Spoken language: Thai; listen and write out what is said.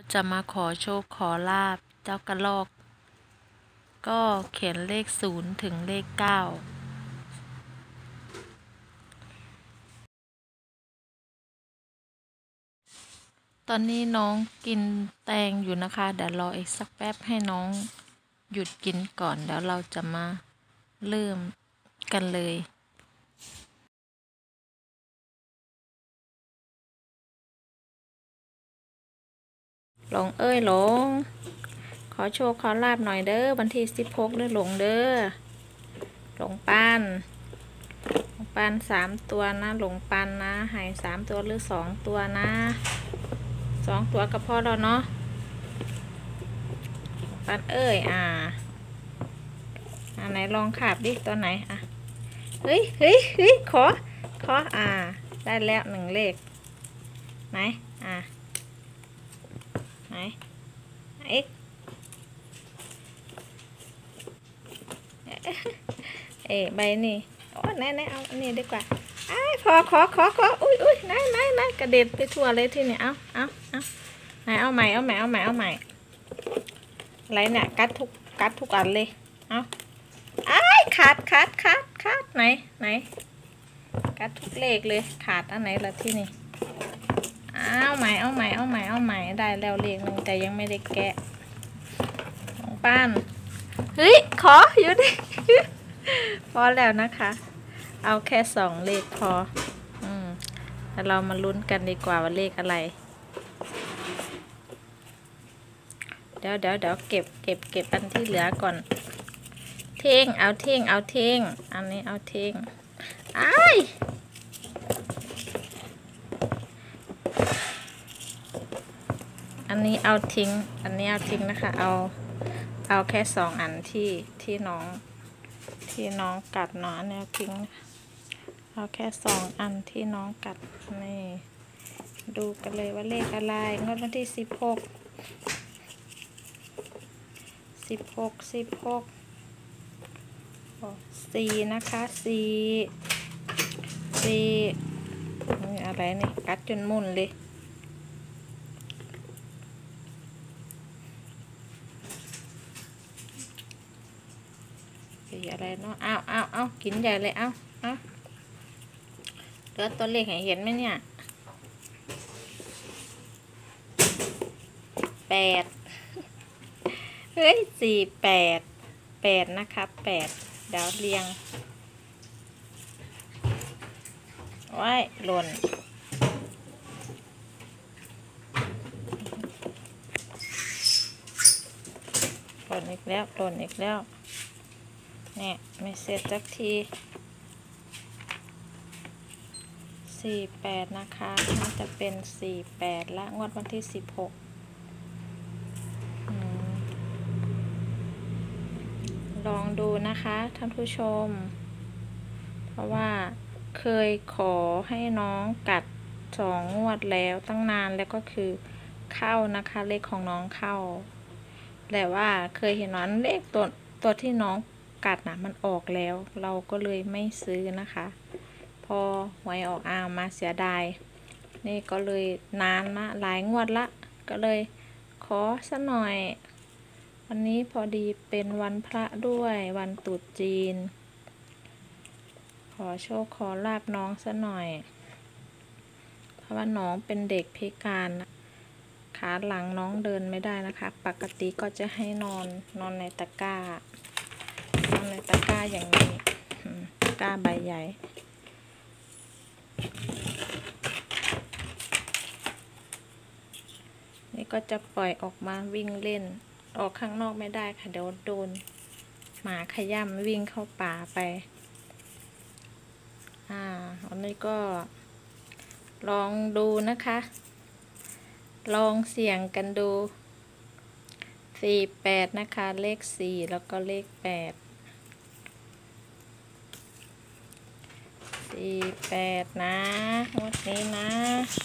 จะมาขอโชคขอลาบเจ้ากระรอกก็เขียนเลข0ถึงเลข9ตอนนี้น้องกินแตงอยู่นะคะเดี๋ยวรออีกสักแป๊บให้น้องหยุดกินก่อนเดี๋ยวเราจะมาเริ่มกันเลยหลงเอ้ยหลงขอโชคขอลาบหน่อยเด้อวันที่16เด้อหลงเด้อหลงปาน3 ตัวนะหลงปานนะหาย3 ตัวหรือ2 ตัวนะ2 ตัวก็พอแล้วเนาะปานเอ้ยไหนลองขาบดิตัวไหนเฮ้ยขอได้แล้ว1 เลขไหนไหนเอ็กใบนี่โอ้ไหนเอาอันนี้ดีกว่าขออุ้ยไหนกระเด็นไปทั่วเลยที่นี่เอาไหนเอาใหม่อะไรเนี่ยกัดทุกอันเลยเอาขาดไหนกัดทุกเลขเลยขาดอันไหนละที่นี่เอาใหม่ได้แล้วเลขนึงแต่ยังไม่ได้แกะของป้านเฮ้ยขออยู่ดิ พอแล้วนะคะเอาแค่2 เลขพอแล้วเรามาลุ้นกันดีกว่าว่าเลขอะไรเดี๋ยวเก็บอันที่เหลือก่อนเอาเท่งอันนี้เอาเท่งอันนี้เอาทิ้งนะคะเอาแค่2 อันที่น้องกัดเนาะแนวทิ้งเอาแค่2 อันที่น้องกัดนี่ดูกันเลยว่าเลขอะไรงวดวันที่164นะคะ4อะไรนี่กัดจนมุนเลยอะไรเนาะเอากินใหญ่เลยเอาเหลือตัวเลขเห็นไหมเนี่ย8เฮ้ย8นะคะ8เดี๋ยวเรียงไว้หล่นอีกแล้วเนี่ยไม่เสร็จสักที48นะคะน่าจะเป็น48ละงวดวันที่16ลองดูนะคะท่านผู้ชมเพราะว่าเคยขอให้น้องกัด2 งวดแล้วตั้งนานแล้วก็คือเข้านะคะเลขของน้องเข้าแต่ว่าเคยเห็นนั้นเลขตัวที่น้องกัดนะมันออกแล้วเราก็เลยไม่ซื้อนะคะพอหวยออกมาเสียดายนี่ก็เลยนานละหลายงวดละก็เลยขอซะหน่อยวันนี้พอดีเป็นวันพระด้วยวันตรุษจีนขอโชคขอลาบน้องซะหน่อยเพราะว่าน้องเป็นเด็กพิการขาหลังน้องเดินไม่ได้นะคะปกติก็จะให้นอนในตะกร้าอย่างนี้ตะกร้าใบใหญ่นี่ก็จะปล่อยออกมาวิ่งเล่นออกข้างนอกไม่ได้ค่ะเดี๋ยวโดนหมาขย่ำวิ่งเข้าป่าไปอันนี้ก็ลองดูนะคะลองเสี่ยงกันดู48นะคะเลข4แล้วก็เลข8 48นะงวดนี้นะ